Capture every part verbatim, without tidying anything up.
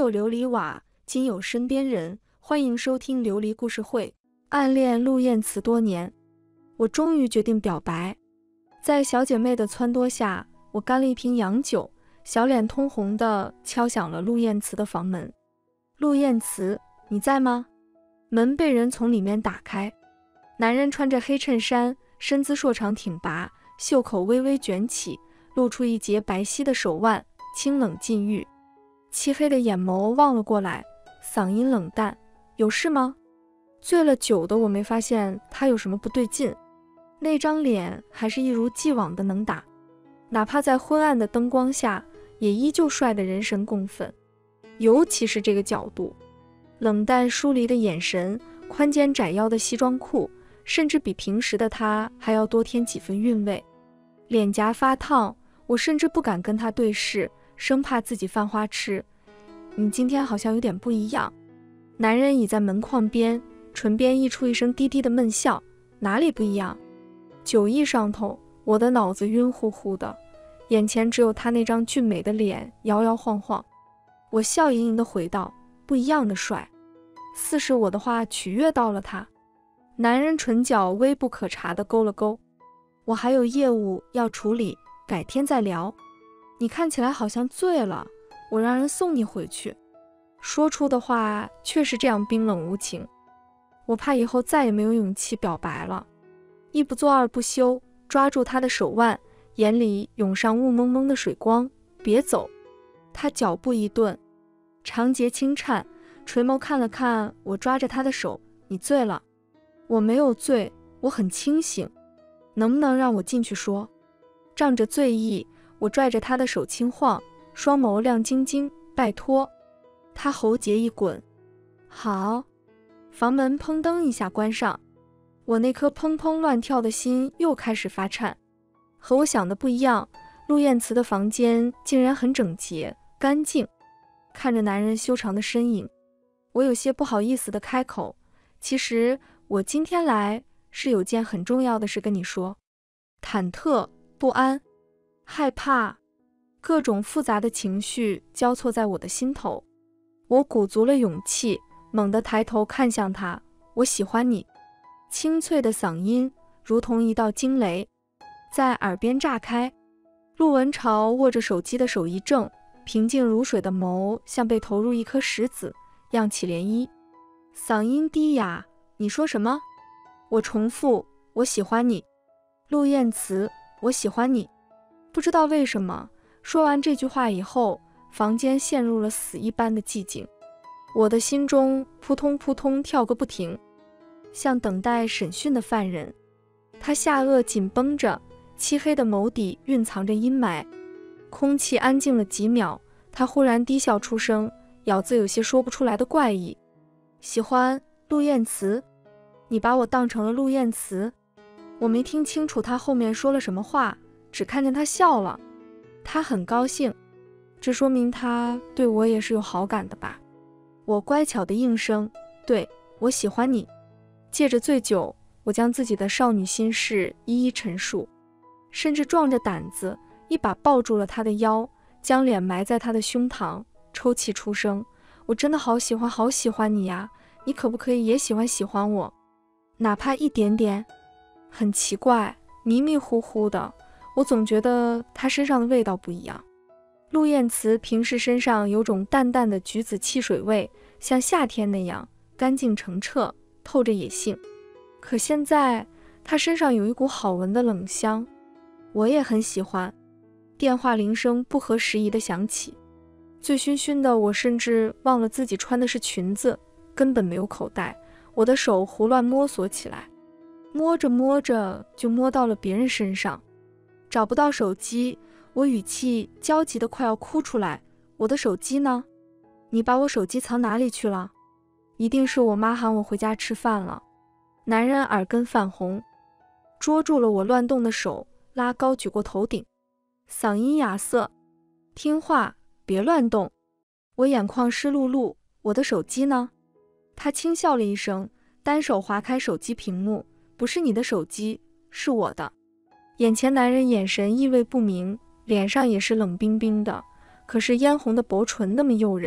有琉璃瓦，今有身边人。欢迎收听琉璃故事会。暗恋陆燕慈多年，我终于决定表白。在小姐妹的撺掇下，我干了一瓶洋酒，小脸通红地敲响了陆燕慈的房门。陆燕慈，你在吗？门被人从里面打开，男人穿着黑衬衫，身姿硕长挺拔，袖口微微卷起，露出一截白皙的手腕，清冷禁欲。漆黑的眼眸望了过来，嗓音冷淡，有事吗？醉了酒的我没发现他有什么不对劲，那张脸还是一如既往的能打，哪怕在昏暗的灯光下也依旧帅得人神共愤。尤其是这个角度，冷淡疏离的眼神，宽肩窄腰的西装裤，甚至比平时的他还要多添几分韵味。脸颊发烫，我甚至不敢跟他对视，生怕自己犯花痴。你今天好像有点不一样。男人倚在门框边，唇边溢出一声低低的闷笑。哪里不一样？酒意上头，我的脑子晕乎乎的，眼前只有他那张俊美的脸摇摇晃晃。我笑盈盈地回道，不一样的帅。似是我的话取悦到了他。男人唇角微不可察地勾了勾，我还有业务要处理，改天再聊。你看起来好像醉了，我让人送你回去。说出的话却是这样冰冷无情，我怕以后再也没有勇气表白了。一不做二不休，抓住他的手腕，眼里涌上雾蒙蒙的水光。别走。他脚步一顿，长睫轻颤，垂眸看了看我，抓着他的手，你醉了？我没有醉，我很清醒。能不能让我进去说？仗着醉意，我拽着他的手轻晃，双眸亮晶晶，拜托。他喉结一滚，好。房门砰噔一下关上，我那颗砰砰乱跳的心又开始发颤。和我想的不一样，陆燕慈的房间竟然很整洁干净。看着男人修长的身影，我有些不好意思地开口，其实我今天来是有件很重要的事跟你说。忐忑、不安、害怕，各种复杂的情绪交错在我的心头。我鼓足了勇气，猛地抬头看向他，我喜欢你。清脆的嗓音如同一道惊雷在耳边炸开。陆文潮握着手机的手一怔，平静如水的眸像被投入一颗石子，漾起涟漪。嗓音低哑，你说什么？我重复，我喜欢你。陆燕慈，我喜欢你。不知道为什么，说完这句话以后，房间陷入了死一般的寂静。我的心中扑通扑通跳个不停，像等待审讯的犯人。他下颚紧绷着，漆黑的眸底蕴藏着阴霾。空气安静了几秒，他忽然低笑出声，咬字有些说不出来的怪异。喜欢陆燕慈？你把我当成了陆燕慈？我没听清楚他后面说了什么话，只看见他笑了。他很高兴，这说明他对我也是有好感的吧。我乖巧的应声，对，我喜欢你。借着醉酒，我将自己的少女心事一一陈述，甚至壮着胆子一把抱住了他的腰，将脸埋在他的胸膛，抽泣出声，我真的好喜欢好喜欢你呀，你可不可以也喜欢喜欢我，哪怕一点点？很奇怪，迷迷糊糊的，我总觉得他身上的味道不一样。陆燕慈平时身上有种淡淡的橘子汽水味，像夏天那样干净澄澈，透着野性。可现在他身上有一股好闻的冷香，我也很喜欢。电话铃声不合时宜地响起，醉醺醺的我甚至忘了自己穿的是裙子，根本没有口袋。我的手胡乱摸索起来，摸着摸着就摸到了别人身上。找不到手机，我语气焦急得快要哭出来。我的手机呢？你把我手机藏哪里去了？一定是我妈喊我回家吃饭了。男人耳根泛红，捉住了我乱动的手，拉高举过头顶，嗓音哑涩，听话，别乱动。我眼眶湿漉漉，我的手机呢？他轻笑了一声，单手划开手机屏幕，不是你的手机，是我的。眼前男人眼神意味不明，脸上也是冷冰冰的，可是嫣红的薄唇那么诱人，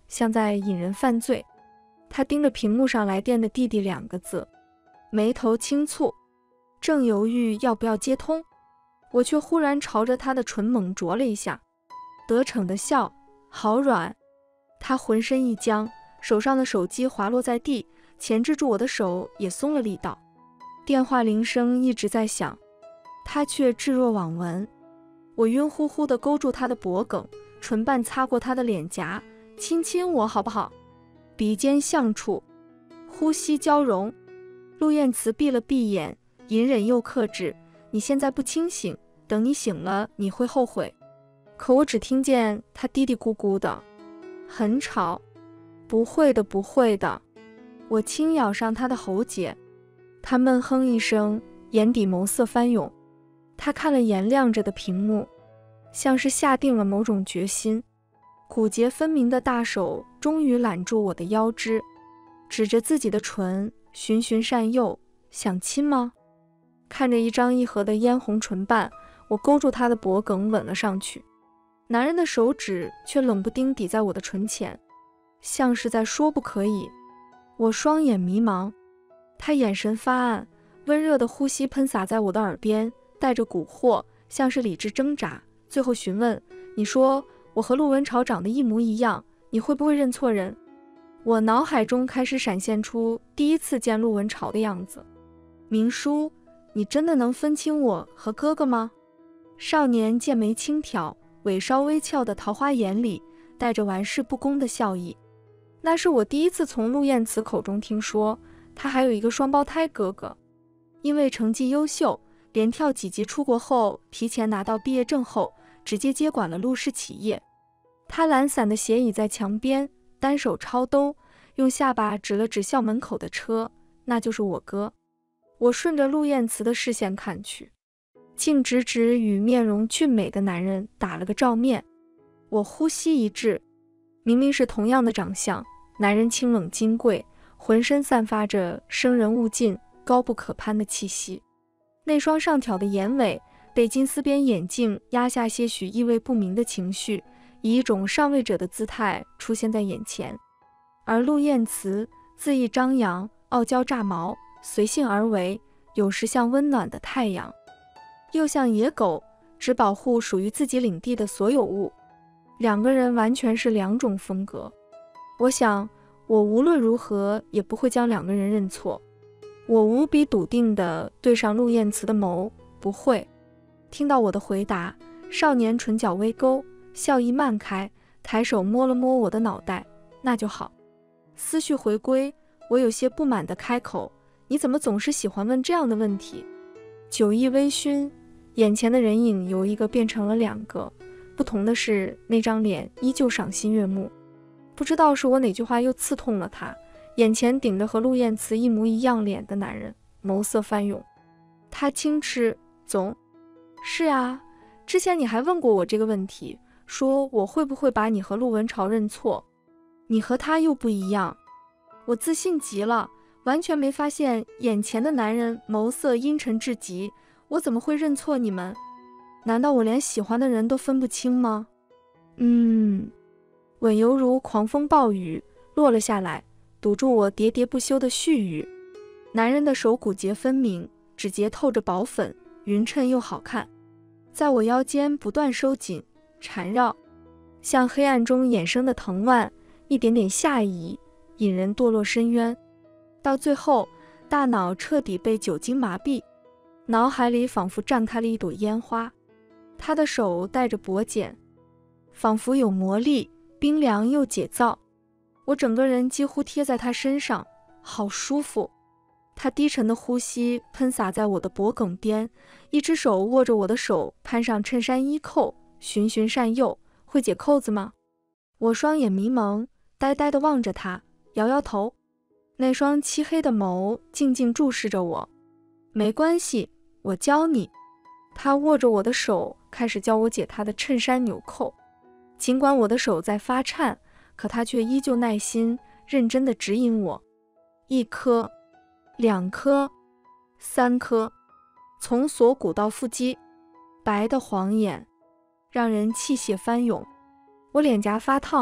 像在引人犯罪。他盯着屏幕上来电的弟弟两个字，眉头轻蹙，正犹豫要不要接通，我却忽然朝着他的唇猛啄了一下，得逞的笑，好软。他浑身一僵，手上的手机滑落在地，钳制住我的手也松了力道。电话铃声一直在响，他却置若罔闻。我晕乎乎地勾住他的脖颈，唇瓣擦过他的脸颊，亲亲我好不好？鼻尖相触，呼吸交融。陆燕慈闭了闭眼，隐忍又克制，你现在不清醒，等你醒了你会后悔。可我只听见他嘀嘀咕咕的，很吵。不会的不会的。我轻咬上他的喉结，他闷哼一声，眼底眸色翻涌。他看了眼亮着的屏幕，像是下定了某种决心。骨节分明的大手终于揽住我的腰肢，指着自己的唇，循循善诱，想亲吗？看着一张一合的嫣红唇瓣，我勾住他的脖颈吻了上去。男人的手指却冷不丁抵在我的唇前，像是在说不可以。我双眼迷茫，他眼神发暗，温热的呼吸喷洒在我的耳边，带着蛊惑，像是理智挣扎，最后询问，你说我和陆文潮长得一模一样，你会不会认错人？我脑海中开始闪现出第一次见陆文潮的样子。明叔，你真的能分清我和哥哥吗？少年剑眉轻挑，尾梢微翘的桃花眼里带着玩世不恭的笑意。那是我第一次从陆燕慈口中听说他还有一个双胞胎哥哥。因为成绩优秀，连跳几级出国后提前拿到毕业证后，直接接管了陆氏企业。他懒散地斜倚在墙边，单手抄兜，用下巴指了指校门口的车，那就是我哥。我顺着陆燕慈的视线看去，竟直直与面容俊美的男人打了个照面。我呼吸一滞，明明是同样的长相，男人清冷金贵，浑身散发着生人勿近、高不可攀的气息。那双上挑的眼尾被金丝边眼镜压下些许意味不明的情绪，以一种上位者的姿态出现在眼前。而陆燕慈恣意张扬，傲娇炸毛，随性而为，有时像温暖的太阳，又像野狗，只保护属于自己领地的所有物。两个人完全是两种风格。我想，我无论如何也不会将两个人认错。我无比笃定地对上陆燕慈的眸，不会。听到我的回答，少年唇角微勾，笑意漫开，抬手摸了摸我的脑袋，那就好。思绪回归，我有些不满地开口，你怎么总是喜欢问这样的问题？酒意微醺，眼前的人影由一个变成了两个，不同的是那张脸依旧赏心悦目。不知道是我哪句话又刺痛了他，眼前顶着和陆燕慈一模一样脸的男人，眸色翻涌。他轻斥，总是啊，之前你还问过我这个问题，说我会不会把你和陆文潮认错，你和他又不一样。我自信极了，完全没发现眼前的男人眸色阴沉至极，我怎么会认错你们？难道我连喜欢的人都分不清吗？嗯，吻犹如狂风暴雨落了下来，堵住我喋喋不休的絮语。男人的手骨节分明，指节透着薄粉，匀称又好看，在我腰间不断收紧缠绕，像黑暗中衍生的藤蔓，一点点下移，引人堕落深渊。到最后，大脑彻底被酒精麻痹，脑海里仿佛绽开了一朵烟花。他的手带着薄茧，仿佛有魔力，冰凉又解燥。我整个人几乎贴在他身上，好舒服。他低沉的呼吸喷洒在我的脖颈边，一只手握着我的手，攀上衬衫衣扣，循循善诱。会解扣子吗？我双眼迷蒙，呆呆地望着他，摇摇头。那双漆黑的眸静静注视着我。没关系，我教你。他握着我的手，开始教我解他的衬衫纽扣。尽管我的手在发颤，可他却依旧耐心认真地指引我。一颗，两颗，三颗，从锁骨到腹肌，白的晃眼，让人气血翻涌。我脸颊发烫，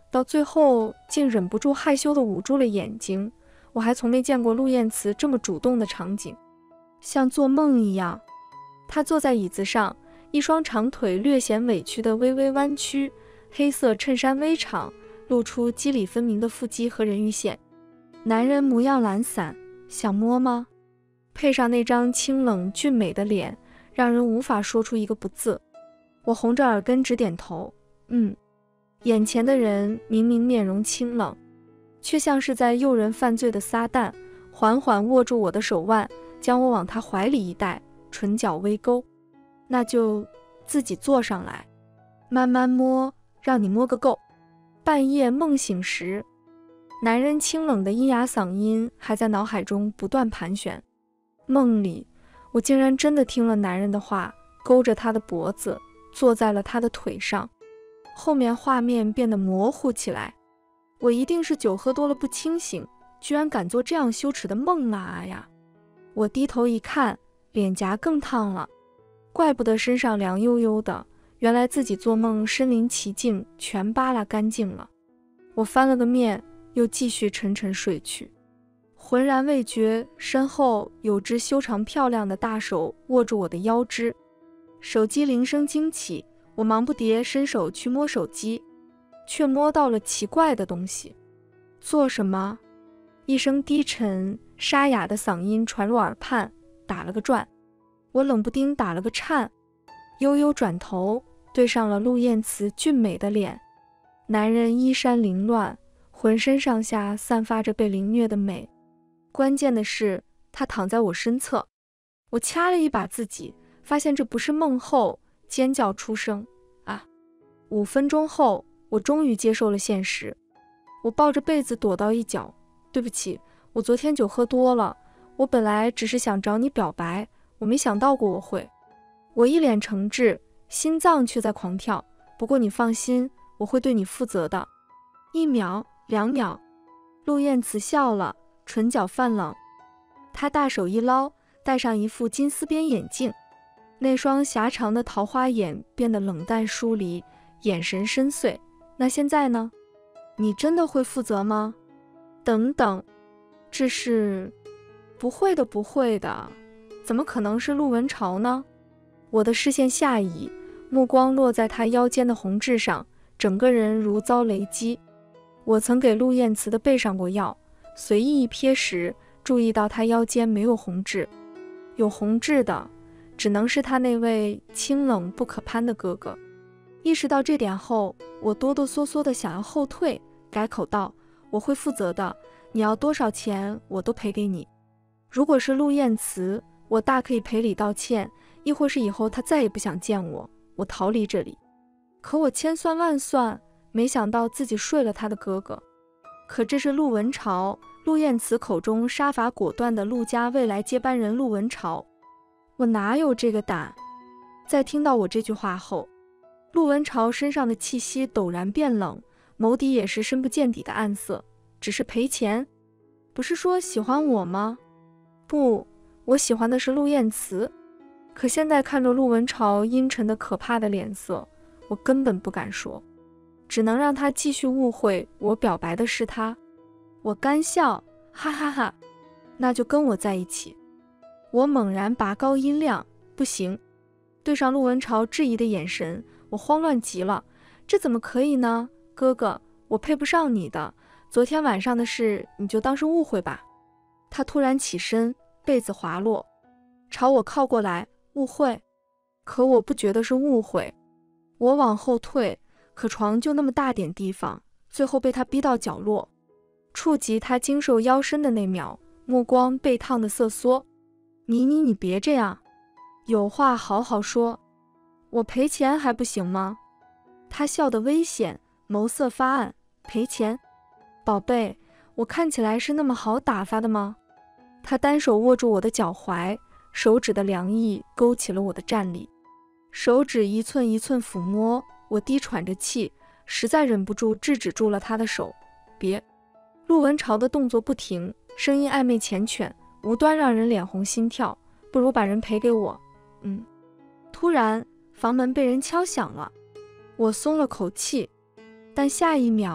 到最后竟忍不住害羞地捂住了眼睛。我还从没见过陆燕慈这么主动的场景，像做梦一样。她坐在椅子上，一双长腿略显委屈地微微弯曲，黑色衬衫微敞，露出肌理分明的腹肌和人鱼线。男人模样懒散，想摸吗？配上那张清冷俊美的脸，让人无法说出一个不字。我红着耳根直点头，嗯。眼前的人明明面容清冷，却像是在诱人犯罪的撒旦，缓缓握住我的手腕，将我往他怀里一带，唇角微勾。那就自己坐上来，慢慢摸，让你摸个够。半夜梦醒时，男人清冷的阴哑嗓音还在脑海中不断盘旋。梦里，我竟然真的听了男人的话，勾着他的脖子，坐在了他的腿上。后面画面变得模糊起来，我一定是酒喝多了不清醒，居然敢做这样羞耻的梦啊呀！我低头一看，脸颊更烫了，怪不得身上凉悠悠的，原来自己做梦身临其境，全扒拉干净了。我翻了个面，又继续沉沉睡去，浑然未觉身后有只修长漂亮的大手握住我的腰肢。手机铃声惊起，我忙不迭伸手去摸手机，却摸到了奇怪的东西。做什么？一声低沉沙哑的嗓音传入耳畔，打了个转。我冷不丁打了个颤，悠悠转头对上了陆燕慈俊美的脸。男人衣衫凌乱，浑身上下散发着被凌虐的美。关键的是，他躺在我身侧。我掐了一把自己，发现这不是梦后，尖叫出声啊！五分钟后，我终于接受了现实。我抱着被子躲到一角，对不起，我昨天酒喝多了，我本来只是想找你表白，我没想到过我会。我一脸诚挚，心脏却在狂跳。不过你放心，我会对你负责的。一秒，两秒，陆燕慈笑了，唇角泛冷。她大手一捞，戴上一副金丝边眼镜，那双狭长的桃花眼变得冷淡疏离，眼神深邃。那现在呢？你真的会负责吗？等等，这是……不会的，不会的，怎么可能是陆文潮呢？我的视线下移，目光落在他腰间的红痣上，整个人如遭雷击。我曾给陆燕慈的背上过药，随意一瞥时，注意到他腰间没有红痣，有红痣的只能是他那位清冷不可攀的哥哥。意识到这点后，我哆哆嗦嗦地想要后退，改口道：我会负责的，你要多少钱我都赔给你。如果是陆燕慈，我大可以赔礼道歉，亦或是以后他再也不想见我，我逃离这里。可我千算万算，没想到自己睡了他的哥哥。可这是陆文潮，陆燕慈口中杀伐果断的陆家未来接班人陆文潮。我哪有这个胆？在听到我这句话后，陆文潮身上的气息陡然变冷，眸底也是深不见底的暗色。只是赔钱？不是说喜欢我吗？不，我喜欢的是陆燕慈。可现在看着陆文潮阴沉的可怕的脸色，我根本不敢说，只能让他继续误会我表白的是他。我干笑，哈哈哈，那就跟我在一起。我猛然拔高音量，不行。对上陆文潮质疑的眼神，我慌乱极了。这怎么可以呢？哥哥，我配不上你的，昨天晚上的事你就当是误会吧。他突然起身，被子滑落，朝我靠过来。误会？可我不觉得是误会。我往后退，可床就那么大点地方，最后被他逼到角落，触及他精瘦腰身的那秒，目光被烫得瑟缩。你你你别这样，有话好好说，我赔钱还不行吗？他笑得危险，眸色发暗。赔钱？宝贝，我看起来是那么好打发的吗？他单手握住我的脚踝，手指的凉意勾起了我的战栗，手指一寸一寸抚摸，我低喘着气，实在忍不住制止住了他的手。别！陆文潮的动作不停，声音暧昧缱绻，无端让人脸红心跳。不如把人赔给我。嗯。突然，房门被人敲响了，我松了口气，但下一秒，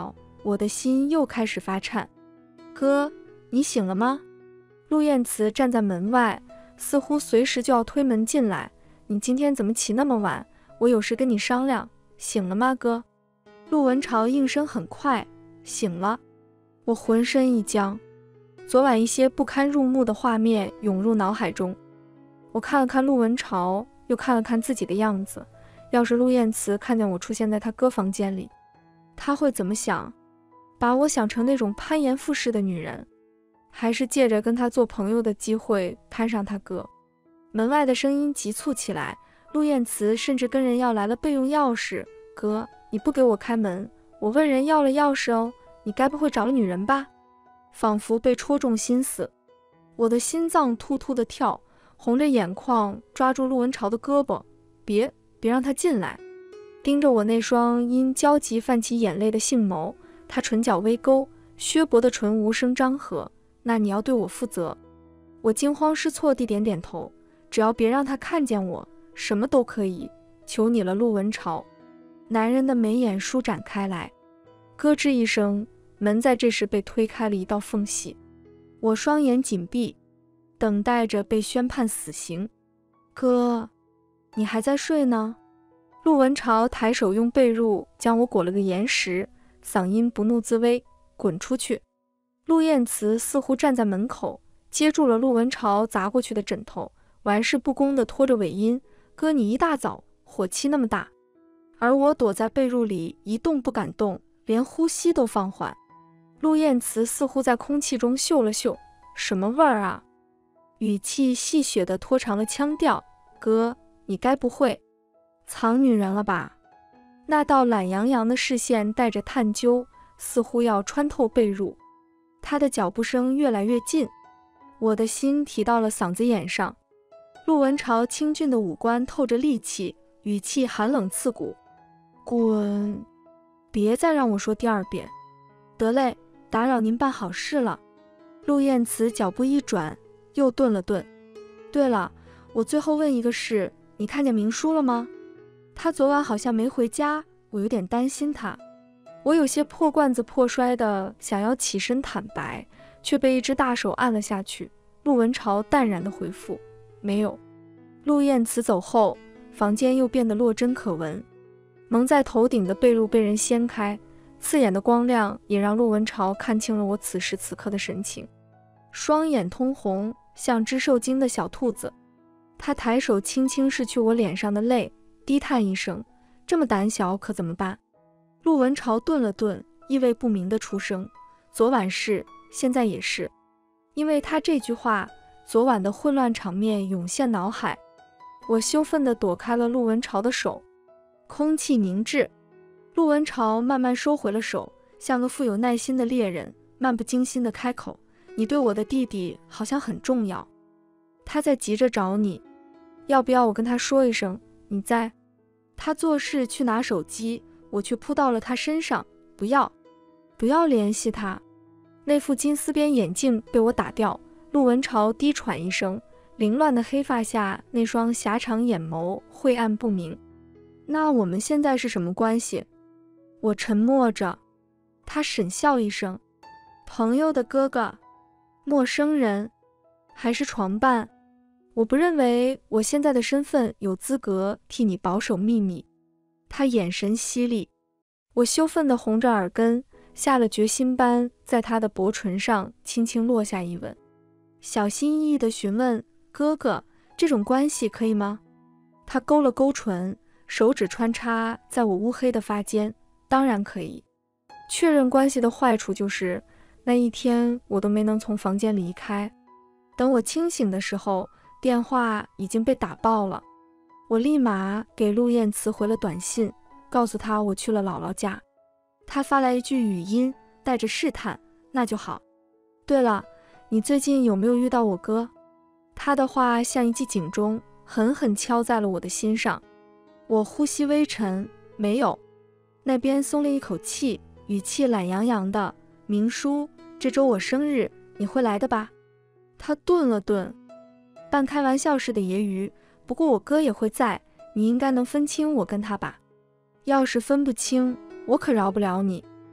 我的心又开始发颤。哥，你醒了吗？陆燕慈站在门外，似乎随时就要推门进来。你今天怎么起那么晚？我有事跟你商量。醒了吗，哥？陆文潮应声很快，醒了。我浑身一僵，昨晚一些不堪入目的画面涌入脑海中。我看了看陆文潮，又看了看自己的样子。要是陆燕慈看见我出现在他哥房间里，他会怎么想？把我想成那种攀岩附势的女人，还是借着跟他做朋友的机会攀上他哥？门外的声音急促起来，陆燕慈甚至跟人要来了备用钥匙。哥，你不给我开门，我问人要了钥匙哦，你该不会找了女人吧？仿佛被戳中心思，我的心脏突突的跳，红着眼眶抓住陆文潮的胳膊，别别让他进来。盯着我那双因焦急泛起眼泪的杏眸，他唇角微勾，削薄的唇无声张合。那你要对我负责。我惊慌失措地点点头，只要别让他看见我，什么都可以，求你了，陆文潮。男人的眉眼舒展开来，咯吱一声，门在这时被推开了一道缝隙。我双眼紧闭，等待着被宣判死刑。哥，你还在睡呢？陆文潮抬手用被褥将我裹了个严实，嗓音不怒自威，滚出去。陆燕慈似乎站在门口，接住了陆文潮砸过去的枕头，玩世不恭地拖着尾音，哥，你一大早火气那么大。而我躲在被褥里一动不敢动，连呼吸都放缓。陆燕慈似乎在空气中嗅了嗅，什么味儿啊？语气戏谑地拖长了腔调，哥，你该不会藏女人了吧？那道懒洋洋的视线带着探究，似乎要穿透被褥。他的脚步声越来越近，我的心提到了嗓子眼上。陆文潮清俊的五官透着戾气，语气寒冷刺骨，滚！别再让我说第二遍。得嘞，打扰您办好事了。陆燕慈脚步一转，又顿了顿。对了，我最后问一个事，你看见明叔了吗？他昨晚好像没回家，我有点担心他。我有些破罐子破摔的想要起身坦白，却被一只大手按了下去。陆文潮淡然的回复，没有。陆燕慈走后，房间又变得落针可闻。蒙在头顶的被褥被人掀开，刺眼的光亮也让陆文潮看清了我此时此刻的神情，双眼通红，像只受惊的小兔子。他抬手轻轻拭去我脸上的泪，低叹一声，这么胆小可怎么办？陆文潮顿了顿，意味不明的出声，昨晚是，现在也是。因为他这句话，昨晚的混乱场面涌现脑海。我羞愤地躲开了陆文潮的手，空气凝滞。陆文潮慢慢收回了手，像个富有耐心的猎人，漫不经心地开口，你对我的弟弟好像很重要，他在急着找你，要不要我跟他说一声你在？他做事去拿手机，我却扑到了他身上，不要不要联系他。那副金丝边眼镜被我打掉。陆文潮低喘一声，凌乱的黑发下那双狭长眼眸晦暗不明。那我们现在是什么关系？我沉默着。他沈笑一声，朋友的哥哥，陌生人，还是床伴？我不认为我现在的身份有资格替你保守秘密。他眼神犀利，我羞愤地红着耳根，下了决心般在他的薄唇上轻轻落下一吻，小心翼翼地询问，哥哥，这种关系可以吗？他勾了勾唇，手指穿插在我乌黑的发间，当然可以。确认关系的坏处就是那一天我都没能从房间离开。等我清醒的时候，电话已经被打爆了。我立马给陆燕慈回了短信，告诉她我去了姥姥家。她发来一句语音，带着试探，那就好。对了，你最近有没有遇到我哥？他的话像一记警钟，狠狠敲在了我的心上。我呼吸微沉，没有。那边松了一口气，语气懒洋洋的，明叔，这周我生日，你会来的吧？他顿了顿，半开玩笑似的揶揄，不过我哥也会在，你应该能分清我跟他吧？要是分不清，我可饶不了你。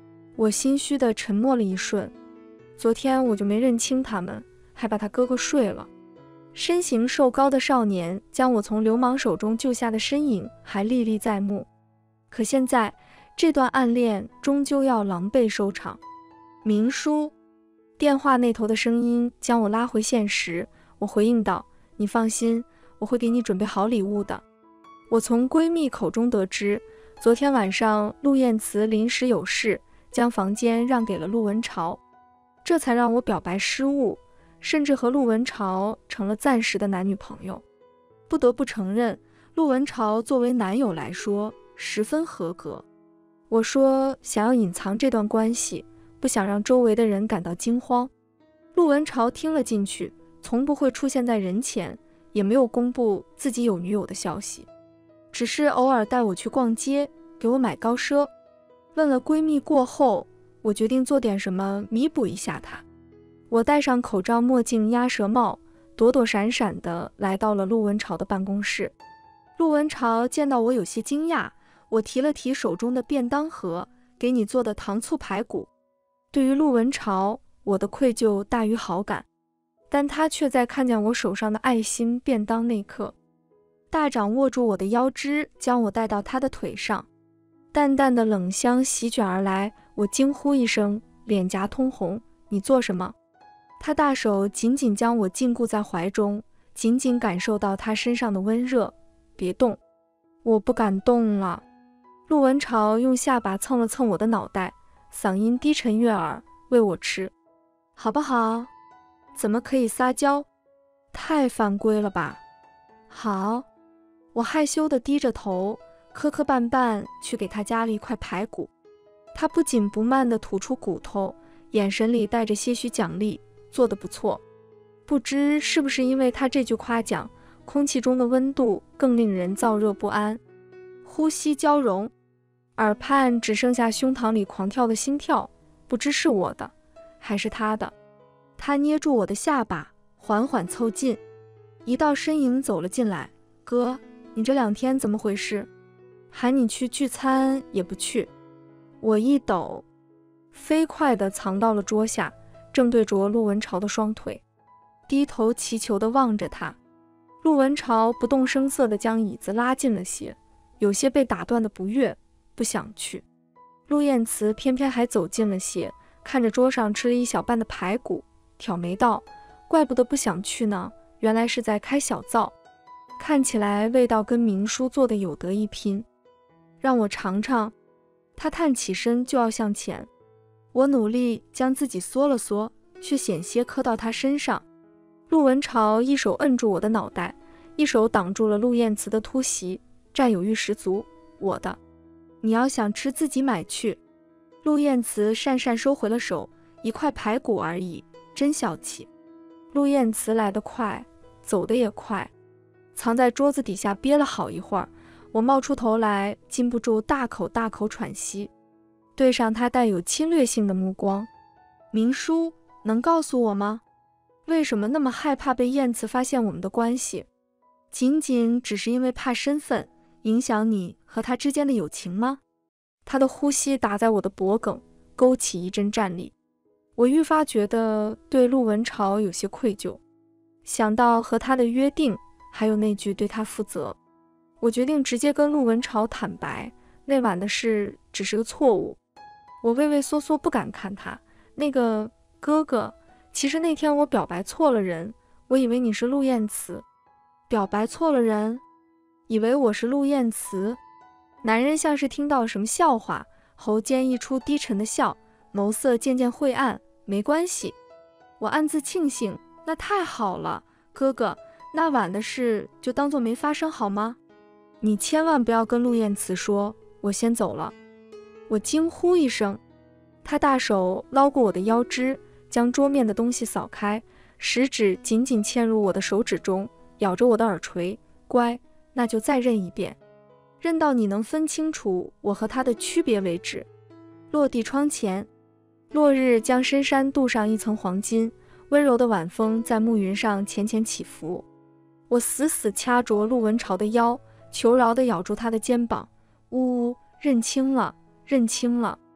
我心虚地沉默了一瞬，昨天我就没认清他们，还把他哥哥睡了。身形瘦高的少年将我从流氓手中救下的身影还历历在目，可现在这段暗恋终究要狼狈收场。明叔，电话那头的声音将我拉回现实，我回应道：你放心，我会给你准备好礼物的。我从闺蜜口中得知，昨天晚上陆燕慈临时有事，将房间让给了陆文潮，这才让我表白失误，甚至和陆文潮成了暂时的男女朋友。不得不承认，陆文潮作为男友来说十分合格。我说想要隐藏这段关系，不想让周围的人感到惊慌。陆文潮听了进去，从不会出现在人前，也没有公布自己有女友的消息，只是偶尔带我去逛街，给我买高奢。问了闺蜜过后，我决定做点什么弥补一下她。我戴上口罩、墨镜、鸭舌帽，躲躲闪闪地来到了陆文潮的办公室。陆文潮见到我有些惊讶，我提了提手中的便当盒，给你做的糖醋排骨。对于陆文潮，我的愧疚大于好感，但他却在看见我手上的爱心便当那刻，大掌握住我的腰肢，将我带到他的腿上。淡淡的冷香席卷而来，我惊呼一声，脸颊通红。你做什么？他大手紧紧将我禁锢在怀中，紧紧感受到他身上的温热。别动。我不敢动了。陆文潮用下巴蹭了蹭我的脑袋，嗓音低沉悦耳，喂我吃，好不好？怎么可以撒娇？太犯规了吧？好。我害羞地低着头，磕磕绊绊去给他夹了一块排骨。他不紧不慢地吐出骨头，眼神里带着些许奖励，做得不错。不知是不是因为他这句夸奖，空气中的温度更令人燥热不安。呼吸交融，耳畔只剩下胸膛里狂跳的心跳，不知是我的还是他的。他捏住我的下巴，缓缓凑近，一道身影走了进来。哥，你这两天怎么回事？喊你去聚餐也不去。我一抖，飞快地藏到了桌下，正对着陆文潮的双腿，低头祈求地望着他。陆文潮不动声色地将椅子拉近了些，有些被打断的不悦，不想去。陆燕慈偏偏还走近了些，看着桌上吃了一小半的排骨，挑眉道：怪不得不想去呢，原来是在开小灶，看起来味道跟明叔做的有得一拼，让我尝尝。他探起身就要向前，我努力将自己缩了缩，却险些磕到他身上。陆文潮一手摁住我的脑袋，一手挡住了陆燕慈的突袭，占有欲十足。我的，你要想吃自己买去。陆燕慈讪讪收回了手，一块排骨而已，真小气。陆燕慈来得快，走得也快，藏在桌子底下憋了好一会儿，我冒出头来，禁不住大口大口喘息，对上他带有侵略性的目光。明叔，能告诉我吗？为什么那么害怕被燕慈发现我们的关系？仅仅只是因为怕身份影响你和他之间的友情吗？他的呼吸打在我的脖颈，勾起一阵战栗。我愈发觉得对陆文潮有些愧疚，想到和他的约定，还有那句对他负责，我决定直接跟陆文潮坦白，那晚的事只是个错误。我畏畏缩缩不敢看他。那个哥哥，其实那天我表白错了人，我以为你是陆燕慈。表白错了人？以为我是陆燕慈？男人像是听到了什么笑话，喉间溢出低沉的笑，眸色渐渐晦暗。没关系，我暗自庆幸，那太好了，哥哥，那晚的事就当作没发生好吗？你千万不要跟陆燕慈说，我先走了。我惊呼一声，他大手捞过我的腰肢，将桌面的东西扫开，食指紧紧嵌入我的手指中，咬着我的耳垂。乖，那就再认一遍，认到你能分清楚我和他的区别为止。落地窗前，落日将深山镀上一层黄金，温柔的晚风在暮云上浅浅起伏。我死死掐着陆文潮的腰，求饶地咬住他的肩膀，呜呜，认清了，认清了。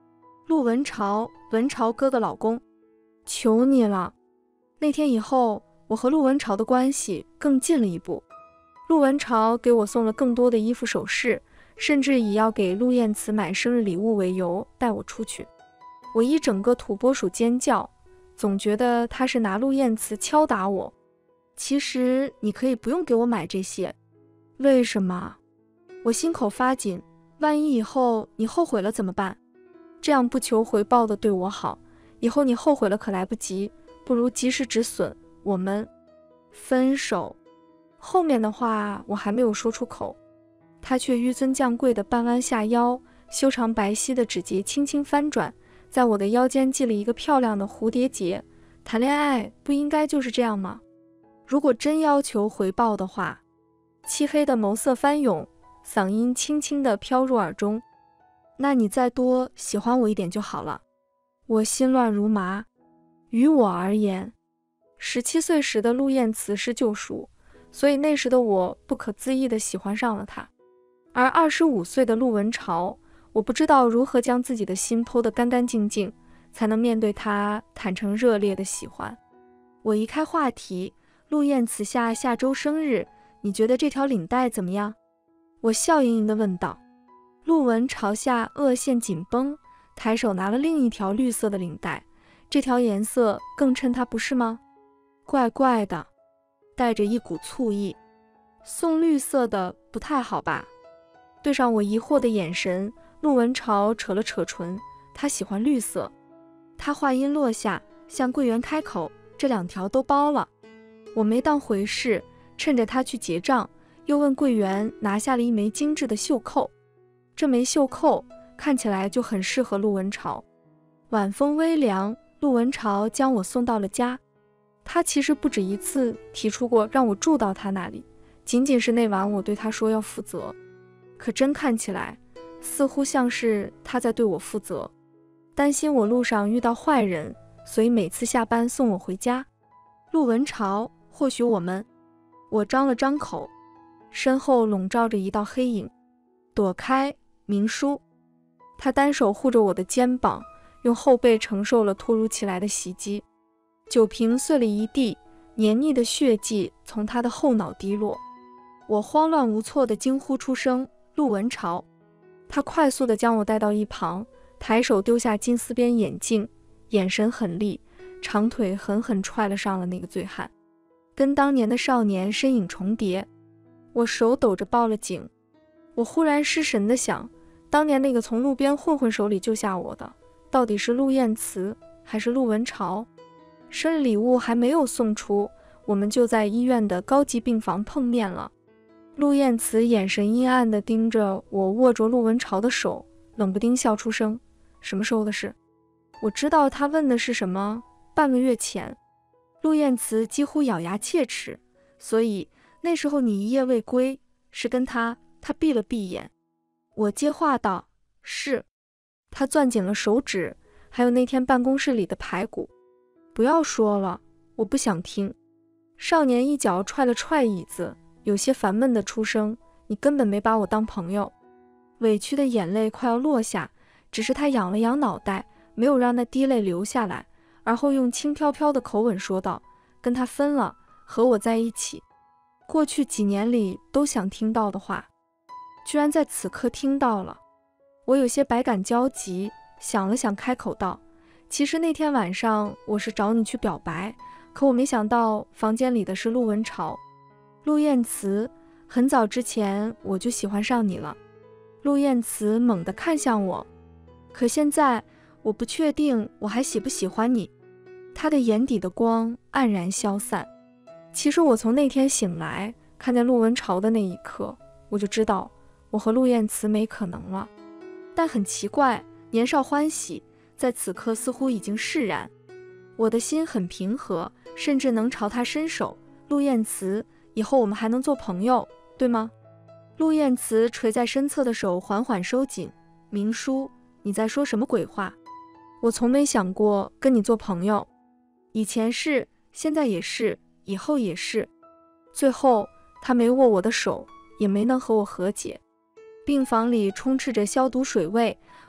陆文潮，文潮哥哥老公，求你了。那天以后，我和陆文潮的关系更近了一步。陆文潮给我送了更多的衣服首饰，甚至以要给陆燕慈买生日礼物为由带我出去。我一整个土拨鼠尖叫，总觉得他是拿陆燕慈敲打我。其实你可以不用给我买这些。为什么？我心口发紧，万一以后你后悔了怎么办？这样不求回报的对我好，以后你后悔了可来不及，不如及时止损，我们分手。后面的话我还没有说出口，他却纡尊降贵的半弯下腰，修长白皙的指节轻轻翻转，在我的腰间系了一个漂亮的蝴蝶结。谈恋爱不应该就是这样吗？如果真要求回报的话，漆黑的眸色翻涌，嗓音轻轻地飘入耳中，那你再多喜欢我一点就好了。我心乱如麻。于我而言，十七岁时的陆燕慈是救赎，所以那时的我不可思议地喜欢上了他。而二十五岁的陆文潮，我不知道如何将自己的心剖得干干净净，才能面对他坦诚热烈的喜欢。我移开话题，陆燕慈下下周生日，你觉得这条领带怎么样？我笑盈盈地问道。陆文朝下颚线紧绷，抬手拿了另一条绿色的领带，这条颜色更衬他不是吗？怪怪的，带着一股醋意。送绿色的不太好吧？对上我疑惑的眼神，陆文潮扯了扯唇，他喜欢绿色。他话音落下，向柜员开口，这两条都包了。我没当回事，趁着他去结账，又问柜员拿下了一枚精致的袖扣。这枚袖扣看起来就很适合陆文潮。晚风微凉，陆文潮将我送到了家。他其实不止一次提出过让我住到他那里，仅仅是那晚我对他说要负责，可真看起来似乎像是他在对我负责，担心我路上遇到坏人，所以每次下班送我回家。陆文潮，或许我们……我张了张口，身后笼罩着一道黑影。躲开，明叔。他单手护着我的肩膀，用后背承受了突如其来的袭击。酒瓶碎了一地，黏腻的血迹从他的后脑滴落。我慌乱无措地惊呼出声，陆文潮。他快速地将我带到一旁，抬手丢下金丝边眼镜，眼神狠厉，长腿狠狠踹了上了那个醉汉，跟当年的少年身影重叠。我手抖着报了警。我忽然失神地想，当年那个从路边混混手里救下我的，到底是陆燕慈还是陆文潮？生日礼物还没有送出，我们就在医院的高级病房碰面了。陆燕慈眼神阴暗地盯着我握着陆文潮的手，冷不丁笑出声，什么时候的事？我知道他问的是什么，半个月前。陆燕慈几乎咬牙切齿，所以那时候你一夜未归，是跟他……他闭了闭眼。我接话道，是。他攥紧了手指，还有那天办公室里的排骨。不要说了，我不想听。少年一脚踹了踹椅子，有些烦闷的出声，你根本没把我当朋友。委屈的眼泪快要落下，只是他仰了仰脑袋，没有让那滴泪流下来，而后用轻飘飘的口吻说道，跟他分了，和我在一起。过去几年里都想听到的话，居然在此刻听到了。我有些百感交集，想了想开口道，其实那天晚上我是找你去表白，可我没想到房间里的是陆文潮。陆燕慈，很早之前我就喜欢上你了。陆燕慈猛地看向我，可现在我不确定我还喜不喜欢你。他的眼底的光黯然消散。其实我从那天醒来看见陆文潮的那一刻，我就知道我和陆燕慈没可能了。但很奇怪，年少欢喜在此刻似乎已经释然。我的心很平和，甚至能朝他伸手。陆燕慈，以后我们还能做朋友，对吗？陆燕慈垂在身侧的手缓缓收紧。明叔，你在说什么鬼话？我从没想过跟你做朋友，以前是，现在也是，以后也是。最后他没握我的手，也没能和我和解。病房里充斥着消毒水味，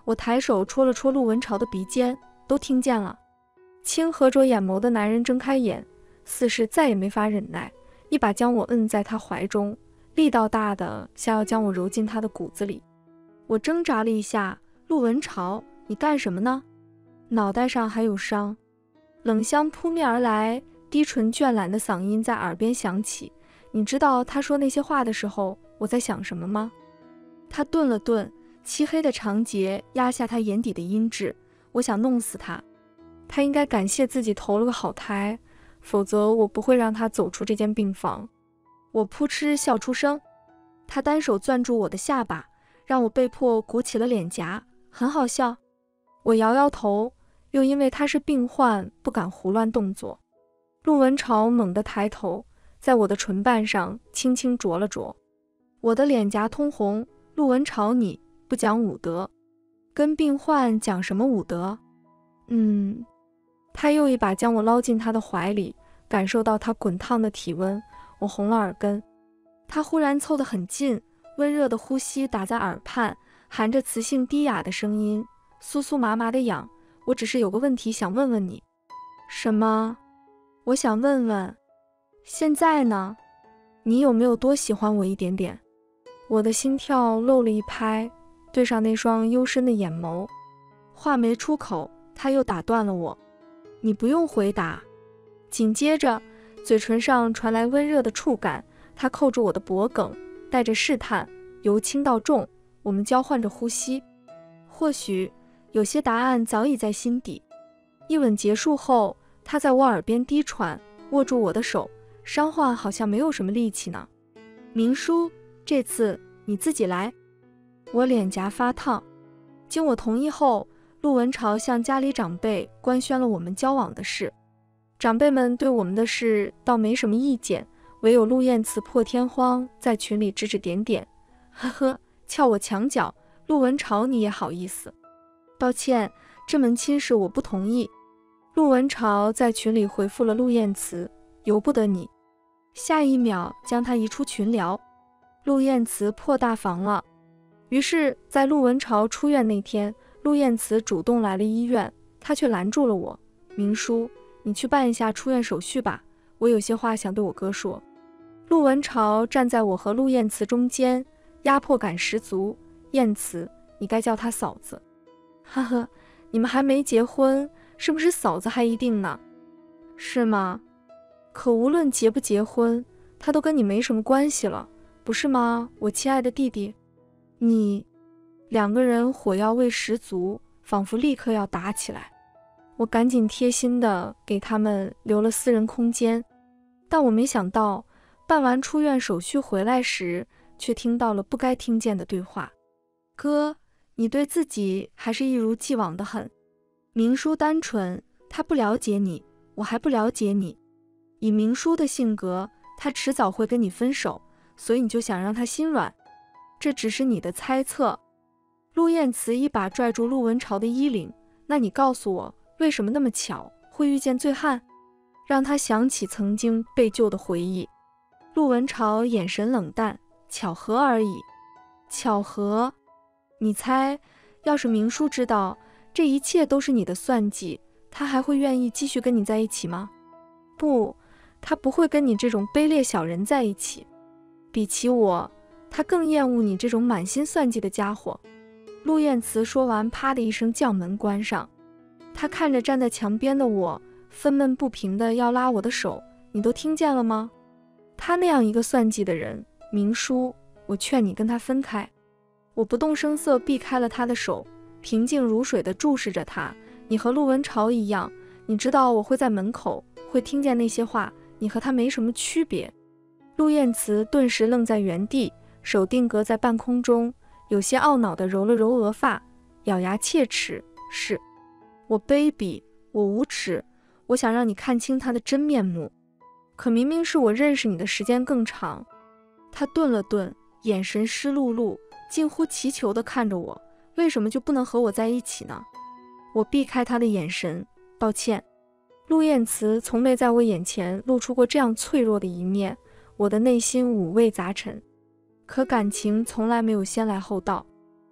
我抬手戳了戳陆文潮的鼻尖，都听见了。轻合着眼眸的男人睁开眼，似是再也没法忍耐，一把将我摁在他怀中，力道大的像要将我揉进他的骨子里。我挣扎了一下，陆文潮，你干什么呢？脑袋上还有伤。冷香扑面而来，低沉倦懒的嗓音在耳边响起。你知道他说那些话的时候我在想什么吗？他顿了顿，漆黑的长睫压下他眼底的阴鸷。我想弄死他。他应该感谢自己投了个好胎，否则我不会让他走出这间病房。我扑哧笑出声。他单手攥住我的下巴，让我被迫鼓起了脸颊。很好笑。我摇摇头，又因为他是病患不敢胡乱动作。陆文潮猛地抬头，在我的唇瓣上轻轻啄了啄。我的脸颊通红。陆文潮，你不讲武德，跟病患讲什么武德？嗯。他又一把将我捞进他的怀里，感受到他滚烫的体温，我红了耳根。他忽然凑得很近，温热的呼吸打在耳畔，含着磁性低哑的声音，酥酥麻麻的痒。我只是有个问题想问问你。什么？我想问问，现在呢？你有没有多喜欢我一点点？我的心跳漏了一拍，对上那双幽深的眼眸。话没出口，他又打断了我。你不用回答。紧接着，嘴唇上传来温热的触感，他扣住我的脖颈，带着试探，由轻到重。我们交换着呼吸。或许有些答案早已在心底。一吻结束后，他在我耳边低喘，握住我的手，伤患好像没有什么力气呢。明叔，这次你自己来。我脸颊发烫。经我同意后，陆文潮向家里长辈官宣了我们交往的事。长辈们对我们的事倒没什么意见，唯有陆燕慈破天荒在群里指指点点。呵呵，撬我墙角，陆文潮你也好意思？抱歉，这门亲事我不同意。陆文潮在群里回复了陆燕慈，由不得你。下一秒将他移出群聊。陆燕慈破大防了。于是在陆文潮出院那天，陆燕慈主动来了医院，她却拦住了我。明叔，你去办一下出院手续吧，我有些话想对我哥说。陆文潮站在我和陆燕慈中间，压迫感十足。燕慈，你该叫她嫂子。呵呵，你们还没结婚，是不是嫂子还一定呢？是吗？可无论结不结婚，她都跟你没什么关系了，不是吗，我亲爱的弟弟？你……两个人火药味十足，仿佛立刻要打起来。我赶紧贴心地给他们留了私人空间，但我没想到，办完出院手续回来时，却听到了不该听见的对话。哥，你对自己还是一如既往的很。明叔单纯，他不了解你，我还不了解你。以明叔的性格，他迟早会跟你分手，所以你就想让他心软。这只是你的猜测。陆燕慈一把拽住陆文潮的衣领，那你告诉我，为什么那么巧会遇见醉汉？让他想起曾经被救的回忆。陆文潮眼神冷淡，巧合而已。巧合？你猜，要是明叔知道这一切都是你的算计，他还会愿意继续跟你在一起吗？不，他不会跟你这种卑劣小人在一起。比起我，他更厌恶你这种满心算计的家伙。陆燕慈说完，啪的一声将门关上。他看着站在墙边的我，愤懑不平的要拉我的手。你都听见了吗？他那样一个算计的人，明叔，我劝你跟他分开。我不动声色避开了他的手，平静如水地注视着他。你和陆文潮一样，你知道我会在门口，会听见那些话，你和他没什么区别。陆燕慈顿时愣在原地，手定格在半空中，有些懊恼地揉了揉额发，咬牙切齿，是我卑鄙，我无耻，我想让你看清他的真面目。可明明是我认识你的时间更长。他顿了顿，眼神湿漉漉，近乎祈求地看着我，为什么就不能和我在一起呢？我避开他的眼神，抱歉。陆燕慈从没在我眼前露出过这样脆弱的一面，我的内心五味杂陈。可感情从来没有先来后到。他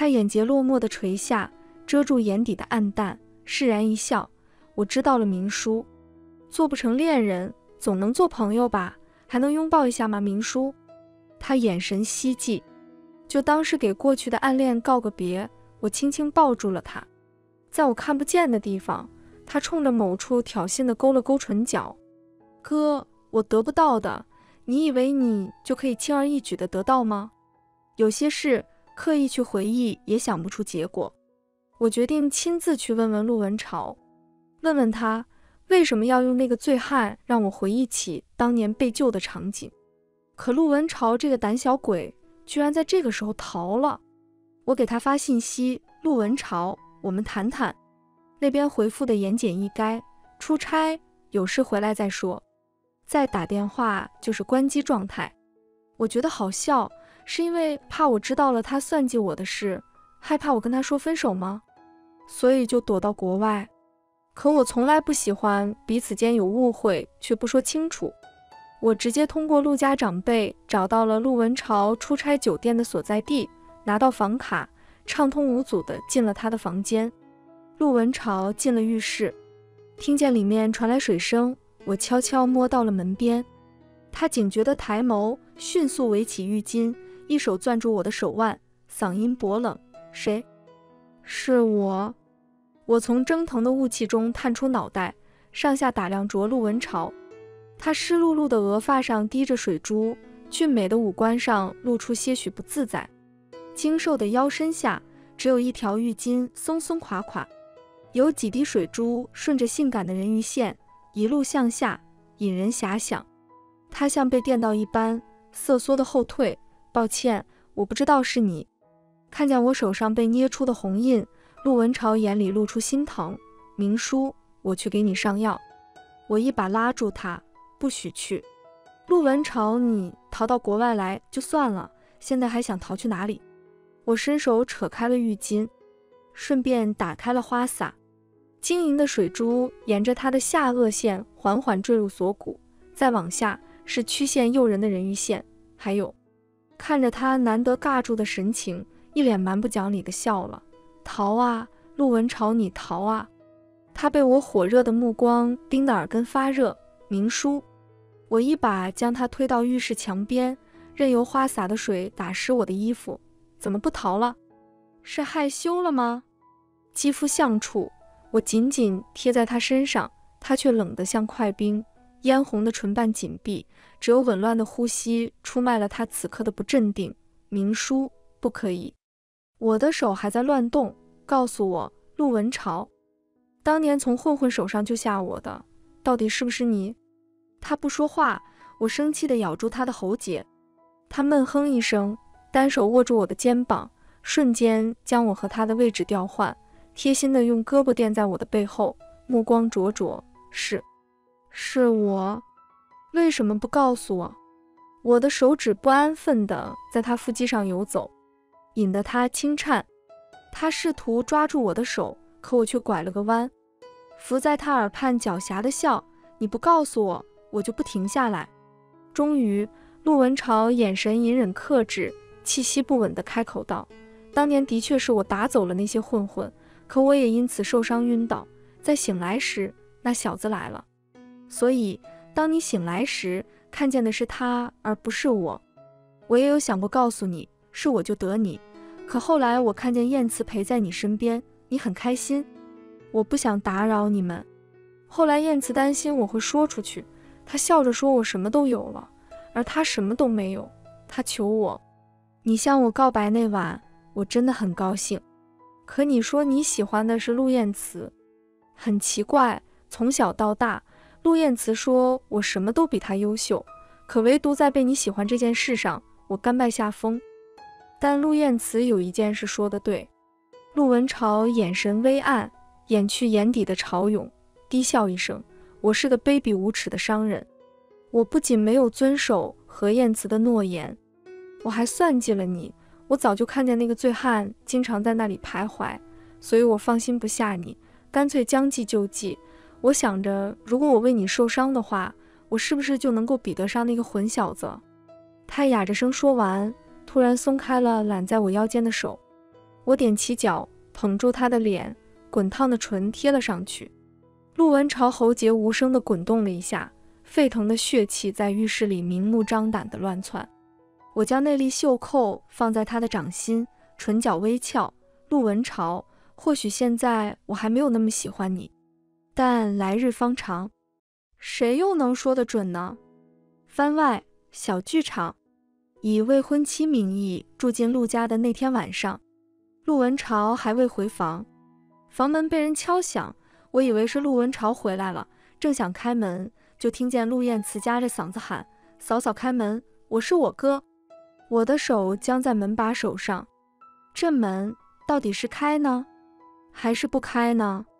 他眼睫落寞地垂下，遮住眼底的暗淡，释然一笑。我知道了，明叔，做不成恋人，总能做朋友吧？还能拥抱一下吗，明叔？他眼神希冀，就当是给过去的暗恋告个别。我轻轻抱住了他，在我看不见的地方，他冲着某处挑衅地勾了勾唇角。哥，我得不到的，你以为你就可以轻而易举地得到吗？有些事刻意去回忆也想不出结果。我决定亲自去问问陆文潮，问问他为什么要用那个醉汉让我回忆起当年被救的场景。可陆文潮这个胆小鬼居然在这个时候逃了。我给他发信息，陆文潮，我们谈谈。那边回复的言简意赅，出差，有事回来再说。再打电话就是关机状态。我觉得好笑，是因为怕我知道了他算计我的事，害怕我跟他说分手吗？所以就躲到国外。可我从来不喜欢彼此间有误会却不说清楚。我直接通过陆家长辈找到了陆文潮出差酒店的所在地，拿到房卡，畅通无阻地进了他的房间。陆文潮进了浴室，听见里面传来水声，我悄悄摸到了门边。他警觉的抬眸，迅速围起浴巾，一手攥住我的手腕，嗓音薄冷：谁？是我。我从蒸腾的雾气中探出脑袋，上下打量着陆文潮。他湿漉漉的额发上滴着水珠，俊美的五官上露出些许不自在。精瘦的腰身下只有一条浴巾松松垮垮，有几滴水珠顺着性感的人鱼线一路向下，引人遐想。他像被电到一般，瑟缩的后退。抱歉，我不知道是你。看见我手上被捏出的红印，陆文潮眼里露出心疼。明叔，我去给你上药。我一把拉住他，不许去。陆文潮，你逃到国外来就算了，现在还想逃去哪里？我伸手扯开了浴巾，顺便打开了花洒。晶莹的水珠沿着他的下颚线缓缓坠入锁骨，再往下是曲线诱人的人鱼线。还有，看着他难得尬住的神情，一脸蛮不讲理的笑了。逃啊，陆文潮，你逃啊！他被我火热的目光盯得耳根发热。明叔，我一把将他推到浴室墙边，任由花洒的水打湿我的衣服。怎么不逃了？是害羞了吗？肌肤相触，我紧紧贴在他身上，他却冷得像块冰，嫣红的唇瓣紧闭，只有紊乱的呼吸出卖了他此刻的不镇定。明叔，不可以！我的手还在乱动，告诉我，陆文潮，当年从混混手上救下我的，到底是不是你？他不说话，我生气地咬住他的喉结。他闷哼一声，单手握住我的肩膀，瞬间将我和他的位置调换，贴心地用胳膊垫在我的背后，目光灼灼。是，是我。为什么不告诉我？我的手指不安分地在他腹肌上游走，引得他轻颤。他试图抓住我的手，可我却拐了个弯，伏在他耳畔狡黠的笑。你不告诉我，我就不停下来。终于，陆文潮眼神隐忍克制，气息不稳地开口道：当年的确是我打走了那些混混，可我也因此受伤晕倒，在醒来时那小子来了。所以当你醒来时看见的是他而不是我。我也有想过告诉你，是我就得你，可后来我看见燕慈陪在你身边，你很开心，我不想打扰你们。后来燕慈担心我会说出去，她笑着说我什么都有了，而他什么都没有。他求我，你向我告白那晚，我真的很高兴。可你说你喜欢的是陆燕慈，很奇怪，从小到大，陆燕慈说我什么都比她优秀，可唯独在被你喜欢这件事上，我甘拜下风。但陆燕慈有一件事说得对。陆文潮眼神微暗，掩去眼底的潮涌，低笑一声，我是个卑鄙无耻的商人。我不仅没有遵守何燕慈的诺言，我还算计了你。我早就看见那个醉汉经常在那里徘徊，所以我放心不下你，干脆将计就计。我想着，如果我为你受伤的话，我是不是就能够比得上那个混小子？他哑着声说完，突然松开了揽在我腰间的手。 我踮起脚，捧住他的脸，滚烫的唇贴了上去。陆文潮喉结无声地滚动了一下，沸腾的血气在浴室里明目张胆地乱窜。我将那粒袖扣放在他的掌心，唇角微翘。陆文潮，或许现在我还没有那么喜欢你，但来日方长，谁又能说得准呢？番外小剧场，以未婚妻名义住进陆家的那天晚上，陆文潮还未回房，房门被人敲响，我以为是陆文潮回来了，正想开门，就听见陆燕慈夹着嗓子喊：嫂嫂开门，我是我哥。我的手僵在门把手上，这门到底是开呢，还是不开呢？